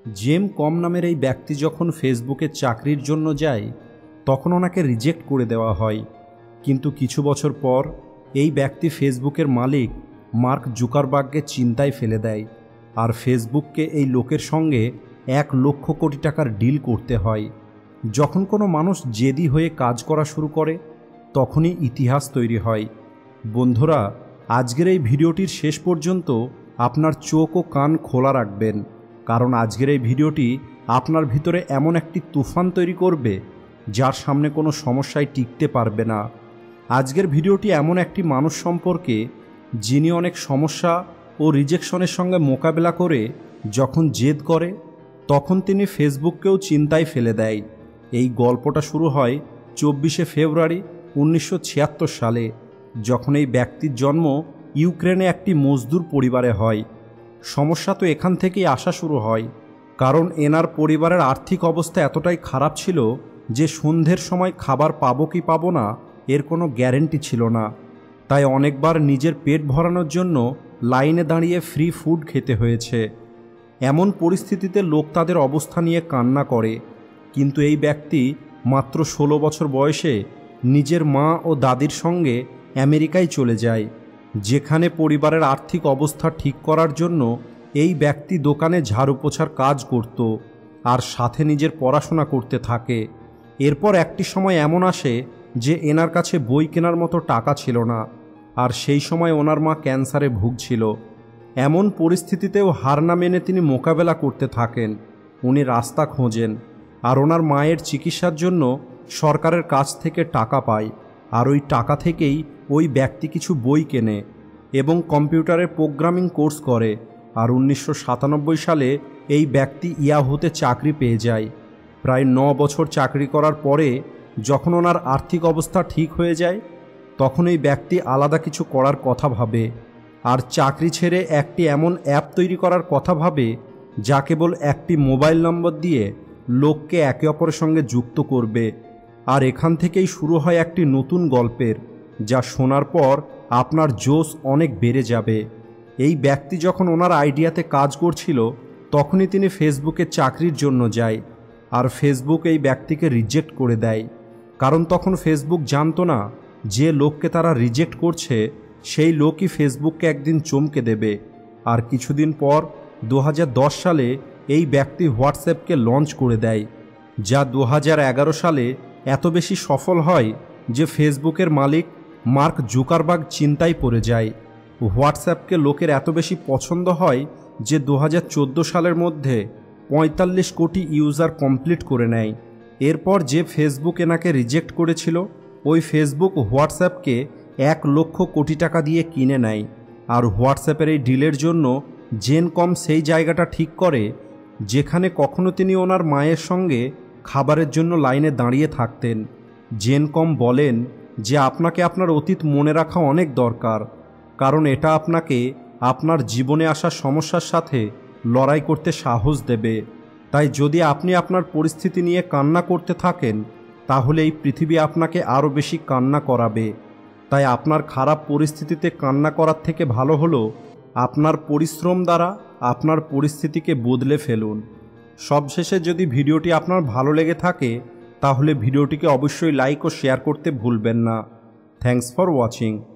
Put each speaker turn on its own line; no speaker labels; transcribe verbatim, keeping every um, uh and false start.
জেম কম নামের এই ব্যক্তি যখন ফেসবুকে চাকরির জন্য যায় তখন ওনাকে রিজেক্ট করে দেওয়া হয়। কিন্তু কিছু বছর পর এই ব্যক্তি ফেসবুকের মালিক মার্ক জুকারবার্গকে চিন্তায় ফেলে দেয়, আর ফেসবুককে এই লোকের সঙ্গে এক লক্ষ কোটি টাকার ডিল করতে হয়। যখন কোনো মানুষ জেদি হয়ে কাজ করা শুরু করে তখনই ইতিহাস তৈরি হয়। বন্ধুরা, আজকের এই ভিডিওটির শেষ পর্যন্ত আপনার চোখ ও কান খোলা রাখবেন, কারণ আজকের এই ভিডিওটি আপনার ভিতরে এমন একটি তুফান তৈরি করবে যার সামনে কোনো সমস্যায় টিকতে পারবে না। আজকের ভিডিওটি এমন একটি মানুষ সম্পর্কে যিনি অনেক সমস্যা ও রিজেকশনের সঙ্গে মোকাবেলা করে যখন জেদ করে তখন তিনি ফেসবুককেও চিন্তায় ফেলে দেয়। এই গল্পটা শুরু হয় চব্বিশে ফেব্রুয়ারি উনিশশো ছিয়াত্তর সালে, যখন এই ব্যক্তির জন্ম ইউক্রেনে একটি মজদুর পরিবারে হয়। সমস্যা তো এখান থেকেই আসা শুরু হয়, কারণ এনার পরিবারের আর্থিক অবস্থা এতটাই খারাপ ছিল যে সন্ধ্যের সময় খাবার পাবো কি পাবো না এর কোনো গ্যারেন্টি ছিল না। তাই অনেকবার নিজের পেট ভরানোর জন্য লাইনে দাঁড়িয়ে ফ্রি ফুড খেতে হয়েছে। এমন পরিস্থিতিতে লোক তাদের অবস্থা নিয়ে কান্না করে, কিন্তু এই ব্যক্তি মাত্র ষোলো বছর বয়সে নিজের মা ও দাদির সঙ্গে আমেরিকায় চলে যায়, যেখানে পরিবারের আর্থিক অবস্থা ঠিক করার জন্য এই ব্যক্তি দোকানে ঝাড়ু পোছার কাজ করত আর সাথে নিজের পড়াশোনা করতে থাকে। এরপর একটি সময় এমন আসে যে এনার কাছে বই কেনার মতো টাকা ছিল না, আর সেই সময় ওনার মা ক্যান্সারে ভুগছিল। এমন পরিস্থিতিতেও হার না মেনে তিনি মোকাবেলা করতে থাকেন। উনি রাস্তা খোঁজেন, আর ওনার মায়ের চিকিৎসার জন্য সরকারের কাছ থেকে টাকা পায়, আর ওই টাকা থেকেই ওই ব্যক্তি কিছু বই কেনে এবং কম্পিউটারের প্রোগ্রামিং কোর্স করে। আর উনিশশো সাতানব্বই সালে এই ব্যক্তি ইয়াহুতে চাকরি পেয়ে যায়। প্রায় ন বছর চাকরি করার পরে যখন ওনার আর্থিক অবস্থা ঠিক হয়ে যায় তখন এই ব্যক্তি আলাদা কিছু করার কথা ভাবে, আর চাকরি ছেড়ে একটি এমন অ্যাপ তৈরি করার কথা ভাবে যা কেবল একটি মোবাইল নম্বর দিয়ে লোককে একে অপরের সঙ্গে যুক্ত করবে। আর এখান থেকেই শুরু হয় একটি নতুন গল্পের, যা শোনার পর আপনার জোশ অনেক বেড়ে যাবে। এই ব্যক্তি যখন ওনার আইডিয়াতে কাজ করছিল তখনই তিনি ফেসবুকে চাকরির জন্য যায়, আর ফেসবুক এই ব্যক্তিকে রিজেক্ট করে দেয়। কারণ তখন ফেসবুক জানতো না যে লোককে তারা রিজেক্ট করছে সেই লোকই ফেসবুককে একদিন চমকে দেবে। আর কিছুদিন পর দু হাজার দশ সালে এই ব্যক্তি হোয়াটসঅ্যাপকে লঞ্চ করে দেয়, যা দু হাজার এগারো সালে এত বেশি সফল হয় যে ফেসবুকের মালিক মার্ক জুকারবার্গ চিন্তায় পড়ে যায়। হোয়াটসঅ্যাপকে লোকের এত বেশি পছন্দ হয় যে দু হাজার চোদ্দো সালের মধ্যে পঁয়তাল্লিশ কোটি ইউজার কমপ্লিট করে নেয়। এরপর যে ফেসবুক এনাকে রিজেক্ট করেছিল ওই ফেসবুক হোয়াটসঅ্যাপকে এক লক্ষ কোটি টাকা দিয়ে কিনে নেয়। আর হোয়াটসঅ্যাপের এই ডিলের জন্য জেন কম সেই জায়গাটা ঠিক করে যেখানে কখনো তিনি ওনার মায়ের সঙ্গে খাবারের জন্য লাইনে দাঁড়িয়ে থাকতেন। জেন কম বলেন যে আপনাকে আপনার অতীত মনে রাখা অনেক দরকার, কারণ এটা আপনাকে আপনার জীবনে আসা সমস্যার সাথে লড়াই করতে সাহস দেবে। তাই যদি আপনি আপনার পরিস্থিতি নিয়ে কান্না করতে থাকেন তাহলে এই পৃথিবী আপনাকে আরও বেশি কান্না করাবে। তাই আপনার খারাপ পরিস্থিতিতে কান্না করার থেকে ভালো হলো আপনার পরিশ্রম দ্বারা আপনার পরিস্থিতিকে বদলে ফেলুন। সবশেষে যদি ভিডিওটি আপনার ভালো লেগে থাকে তাহলে ভিডিওটিকে অবশ্যই লাইক ও শেয়ার করতে ভুলবেন না। Thanks for watching.